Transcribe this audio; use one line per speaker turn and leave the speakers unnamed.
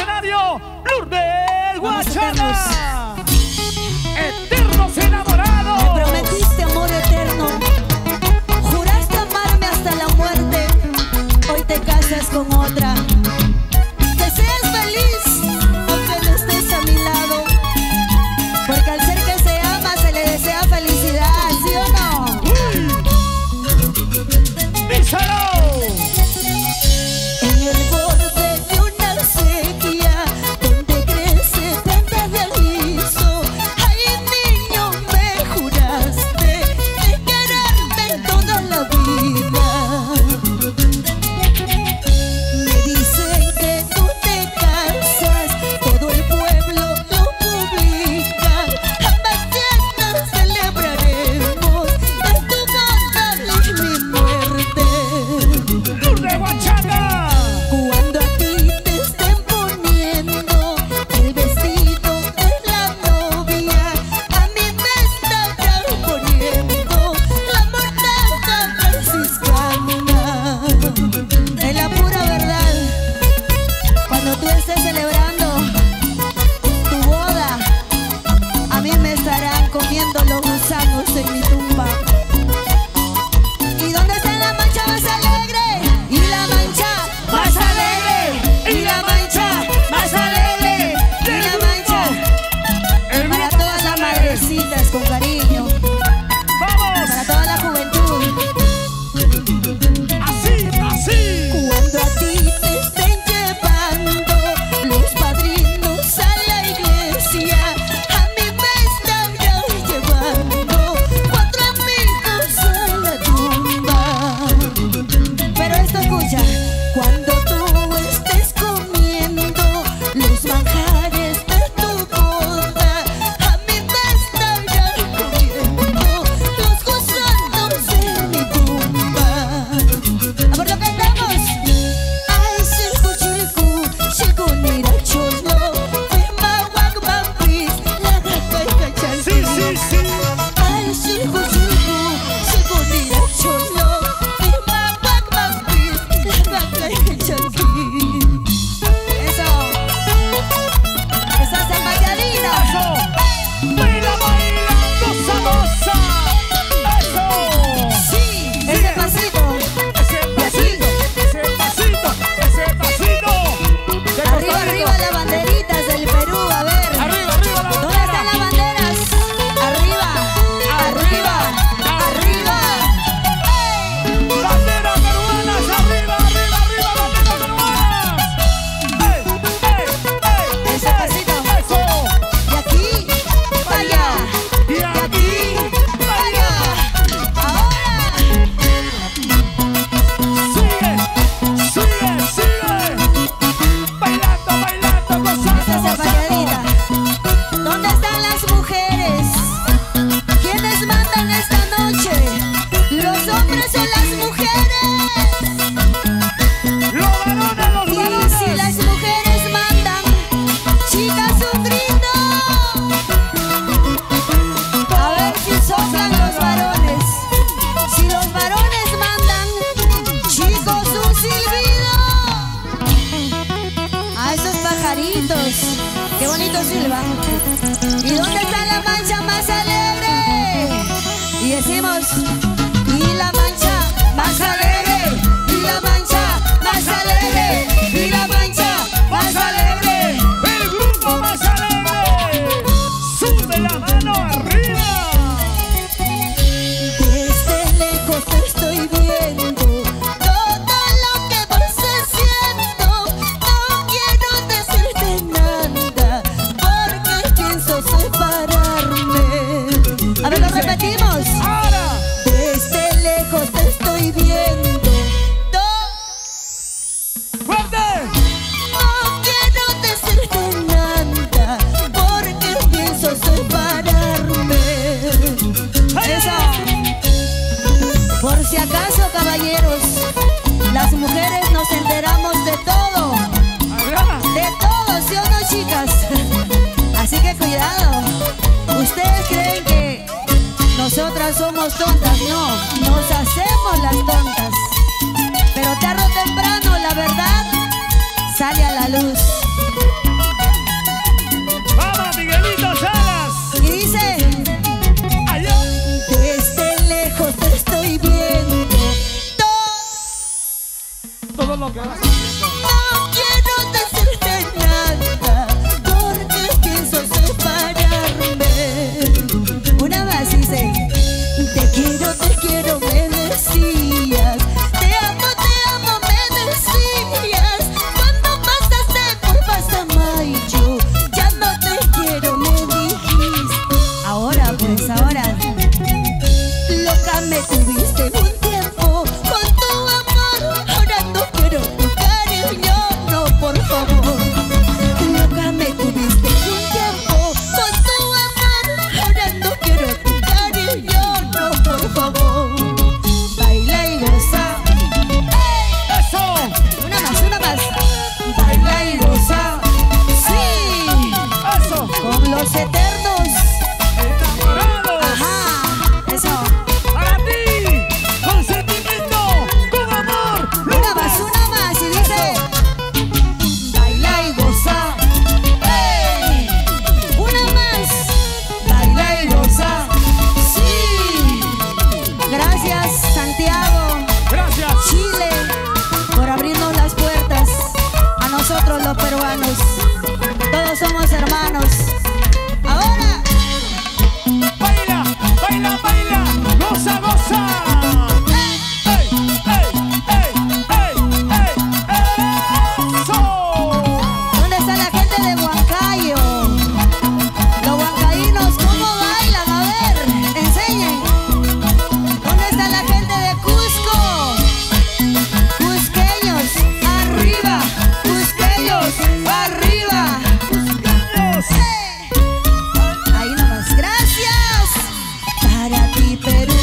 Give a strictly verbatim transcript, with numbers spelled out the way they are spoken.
escenario, Lourdes Guachana. Eternos enamorados.
Me prometiste amor eterno, juraste amarme hasta la muerte. Hoy te casas con otra. Que seas feliz, aunque no estés a mi lado, porque al ser que se ama se le desea felicidad, ¿sí o no?
¡Díselo!
En el borde de una sequía donde crece planta de aliso, ay niño, me juraste de quererme toda la vida. Me dicen que tú te casas, todo el pueblo lo publica. A mañana celebraremos, es tu boda y mi muerte.
¡Lourdes Guachana!
Cuando a ti te estén poniendo el vestido de la novia, a mí me estarán poniendo la mordaza franciscana. Es la pura verdad. Cuando tú estés celebrando tu boda, a mí me estarán comiendo los gusanos en mi tumba. ¿Y dónde está la mancha más alegre? Y la mancha más alegre. Y la mancha más alegre. Y la mancha.
El
Para
grupo
todas las madrecitas con cariño,
¡Vamos!
para toda la juventud.
¡Así, así!
Cuando a ti te estén llevando los padrinos a la iglesia, a mí me estarán llevando cuatro amigos a la tumba. Pero esto escucha, cuando tú estés comiendo los manjares de tu boda, a mí me estarán comiendo los gusanos de mi tumba. A ver lo que estamos. Ay, circo, circo, circo, mira, cholo, firma, guac, papi, la gata y cachanquí.
¡Sí, sí, sí!
Ay, circo, circo, circo, mira, cholo, firma, guac, papi, la gata y cachanquí. Eso. Esa zapateadita.
¡Eso! ¡Baila, baila, goza, goza! ¡Eso!
Sí, ese pasito.
¡Ese pasito! ¡Ese pasito! ¡Ese pasito! De Costa
Arriba,
Rica.
arriba las banderitas del Perú, a ver.
¡Arriba, arriba la
¿Dónde están las
bandera!
banderas? Arriba, arriba, arriba. ¡Ey!
¡Banderas peruanas! ¡Arriba, arriba, arriba! ¡Banderas peruanas! ¡Ey, ey, ey!
Ese pasito.
¡Eso!
De aquí, para allá.
¡Y
De
aquí!
aquí, para allá. Ahora.
¡Sigue! ¡Sigue, sigue! ¡Bailando, bailando, gozando,
Esa
gozando!
zapateadita. ¿Dónde están las mujeres? ¿Quiénes mandan esta noche? ¿Los hombres o las mujeres?
¡Los varones, los
Y
varones!
si las mujeres mandan, chicas, un grito. A ver si soplan los varones. Si los varones mandan, chicos, un silbido. A esos pajaritos, qué bonito silban. ¿Y dónde está la mancha más alegre? Y decimos, y la mancha más alegre, y la mancha más alegre, y la mancha más alegre.
¡El grupo más alegre! ¡Sube la mano arriba!
Desde lejos te estoy viendo, todo lo que vas haciendo. No quiero decirte nada, porque pienso separarme. A ver, lo repetimos.
¡Ahora!
Desde lejos te estoy viendo, todo.
¡Fuerte!
No quiero decirte nada, porque pienso separarme. Eso. Por si acaso, caballeros, las mujeres nos enteramos de todo.
¡Arriba!
De todo, ¿sí o no, chicas? Así que cuidado. ¿Ustedes creen que nosotras somos tontas? No, nos hacemos las tontas. Pero tarde o temprano la verdad sale a la luz. los peruanos. Todos somos hermanos. Ahora.
Baila, baila, baila, goza, goza. ¡Ey, ey, ey, ey, ey, eso!
¿Dónde está la gente de Huancayo? Los huancaínos, ¿cómo bailan? A ver, enseñen. ¿Dónde está la gente de Cusco? Cusqueños, arriba. Cusqueños, arriba.
Cusqueños.
¡Eh! Ahí nomás, gracias. Para ti, Perú.